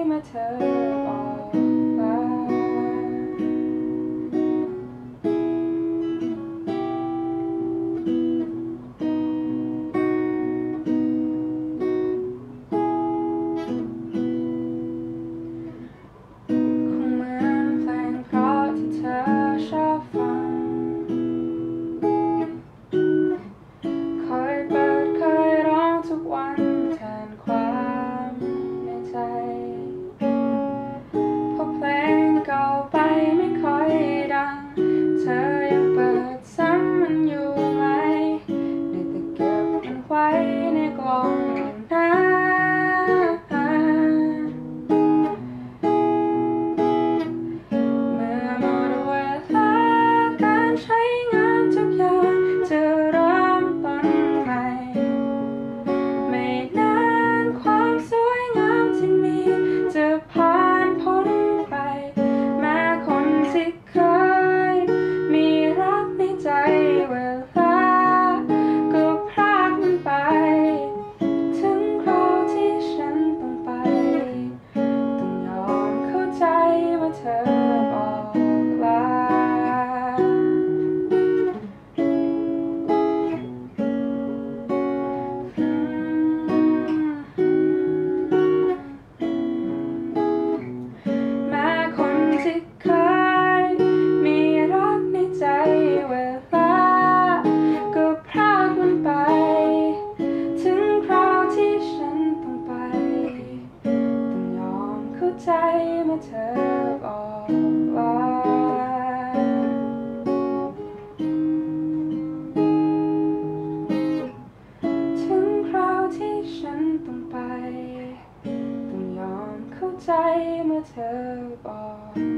เมื่อเธอบอกว่าในกล่องน้ำเมื่อหมดเวลาการใช้งานทุกอย่างจะเริ่มต้นใหม่ไม่นานความสวยงามที่มีจะผ่านพ้นไปแม้คนที่เคยมีรักในใจเวลาก็พรากมันไปถึงคราวที่ฉันต้องไปต้องยอมเข้าใจเมื่อเธอบอกลาแม้คนที่เคยมีรักในใจเวลาก็พรากมันไปถึงคราวที่ฉันต้องไปต้องยอมเข้าใจเมื่อเธอบอกลาถึงคราวที่ฉันต้องไปต้องยอมเข้าใจเมื่อเธอบอก